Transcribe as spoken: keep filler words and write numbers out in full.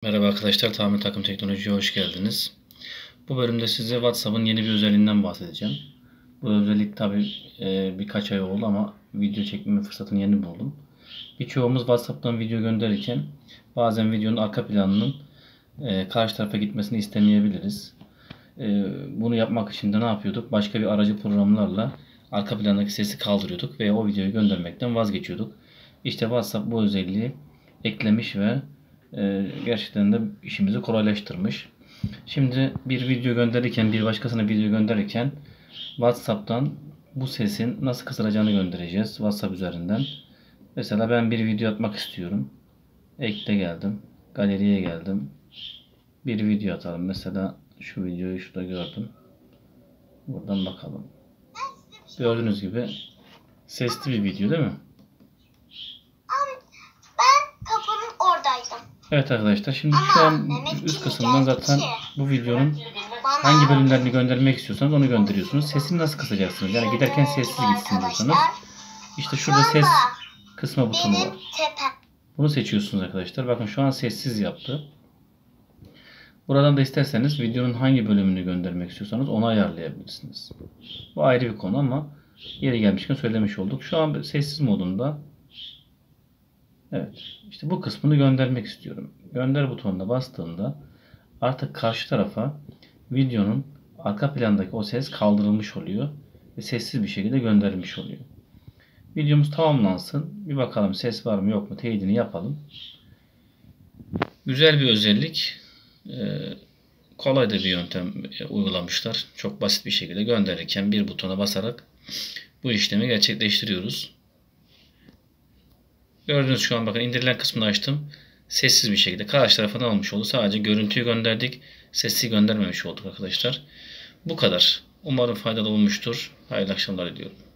Merhaba arkadaşlar, Tamir Takım Teknoloji'ye hoş geldiniz. Bu bölümde size WhatsApp'ın yeni bir özelliğinden bahsedeceğim. Bu özellik tabi e, birkaç ay oldu ama video çekme fırsatını yeni buldum. Birçoğumuz WhatsApp'tan video gönderirken bazen videonun arka planının e, karşı tarafa gitmesini istemeyebiliriz. E, bunu yapmak için de ne yapıyorduk? Başka bir aracı programlarla arka plandaki sesi kaldırıyorduk ve o videoyu göndermekten vazgeçiyorduk. İşte WhatsApp bu özelliği eklemiş ve e, gerçekten de işimizi kolaylaştırmış. Şimdi bir video gönderirken, bir başkasına video gönderirken WhatsApp'tan bu sesin nasıl kısılacağını göndereceğiz WhatsApp üzerinden. Mesela ben bir video atmak istiyorum. Ekle geldim. Galeriye geldim. Bir video atalım. Mesela şu videoyu şurada gördüm. Buradan bakalım. Gördüğünüz gibi sesli bir video değil mi? Ben kapının oradaydım. Evet arkadaşlar, şimdi Ama şu an Mehmet üst kimi kısımdan geldi zaten ki? bu videonun Bana hangi bölümlerini göndermek istiyorsanız onu gönderiyorsunuz. Sesini nasıl kısacaksınız? Yani giderken sessiz gitsin diyorsanız işte şurada ses kısma butonu benim var. tepem. Bunu seçiyorsunuz arkadaşlar. Bakın şu an sessiz yaptı. Buradan da isterseniz videonun hangi bölümünü göndermek istiyorsanız onu ayarlayabilirsiniz. Bu ayrı bir konu ama yeri gelmişken söylemiş olduk. Şu an sessiz modunda. Evet. İşte bu kısmını göndermek istiyorum. Gönder butonuna bastığımda artık karşı tarafa videonun arka plandaki o ses kaldırılmış oluyor ve sessiz bir şekilde gönderilmiş oluyor. Videomuz tamamlansın. Bir bakalım ses var mı yok mu teyidini yapalım. Güzel bir özellik. Ee, kolay da bir yöntem uygulamışlar. Çok basit bir şekilde gönderirken bir butona basarak bu işlemi gerçekleştiriyoruz. Gördüğünüz şu an bakın indirilen kısmını açtım. Sessiz bir şekilde karşı tarafa ne olmuş oldu? Sadece görüntüyü gönderdik. Sesi göndermemiş olduk arkadaşlar. Bu kadar. Umarım faydalı olmuştur. Hayırlı akşamlar diliyorum.